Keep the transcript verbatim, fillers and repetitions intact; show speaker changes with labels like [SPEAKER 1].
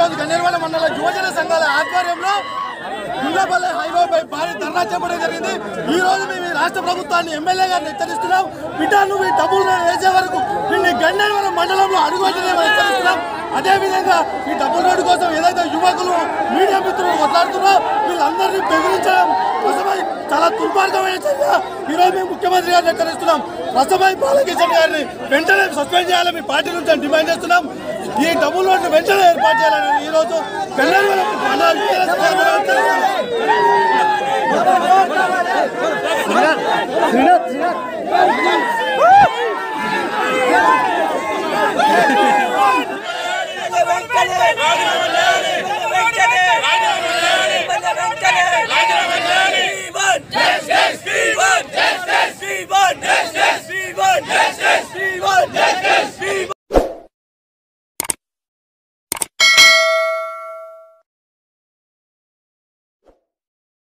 [SPEAKER 1] ఈరోజు గన్నేరువల మండల యువజన సంఘాల ఆధ్వర్యంలో గుండ్లపల్లి హైవేపై భారీ ధర్నా చేపట్టడం జరిగింది। ఈ రోజు మేము రాష్ట్ర ప్రభుత్వాన్ని ఎమ్మెల్యే గారిని హెచ్చరిస్తున్నాం, బిడ్డ నువ్వు ఈ డబ్బులు వేసే వరకు నిన్ను గన్నేరువల మండలంలో అడుగుపెట్టనే హెచ్చరిస్తున్నాం। అదేవిధంగా ఈ డబ్బుల రోడ్డు కోసం ఏదైతే యువకులు మీడియా మిత్రులు కొట్లాడుతున్నారో వీళ్ళందరినీ బెదిరించడం రసమై చాలా దుర్మార్గమైన చర్య। ఈరోజు మేము ముఖ్యమంత్రి గారిని హెచ్చరిస్తున్నాం, రసమై బాలకిషన్ గారిని వెంటనే సస్పెండ్ చేయాలని మీ పార్టీ నుంచి డిమాండ్ చేస్తున్నాం। ఈ డబ్బుల రోడ్డు వెంటనే ఏర్పాటు చేయాలని ఈరోజు గన్నేరువల మండల